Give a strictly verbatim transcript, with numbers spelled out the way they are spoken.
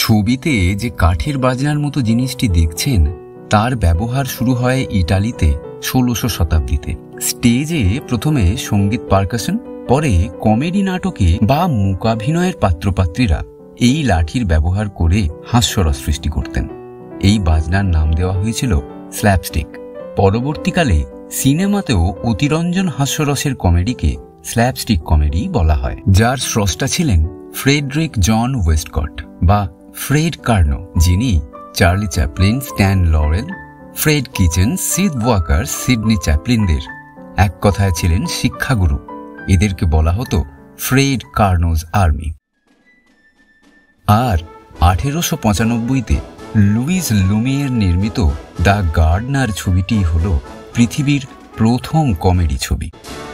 ছবিতে যে কাঠের বাজনার মতো জিনিসটি দেখছেন তার ব্যবহার শুরু হয় ইটালিতে ষোলোশো শতাব্দীতে। স্টেজে প্রথমে সঙ্গীত পারকাশন, পরে কমেডি নাটকে বা মূকাভিনয়ের পাত্রপাত্রীরা এই লাঠির ব্যবহার করে হাস্যরস সৃষ্টি করতেন। এই বাজনার নাম দেওয়া হয়েছিল স্ল্যাপস্টিক। পরবর্তীকালে সিনেমাতেও অতিরঞ্জন হাস্যরসের কমেডিকে স্ল্যাপস্টিক কমেডি বলা হয়, যার স্রষ্টা ছিলেন ফ্রেডরিক জন ওয়েস্টকট বা ফ্রেড কার্নো, যিনি Charlie Chaplin, Stan Laurel, Fred Kitchen, Sid Walker, Sydney চ্যাপলিনদের এক কথায় ছিলেন শিক্ষাগুরু। এদেরকে বলা হতো ফ্রেড কার্নোজ আর্মি। আর আঠেরোশো পঁচানব্বইতে লুইস লুমিয়ের নির্মিত দ্য গার্ডনার ছবিটি হল পৃথিবীর প্রথম কমেডি ছবি।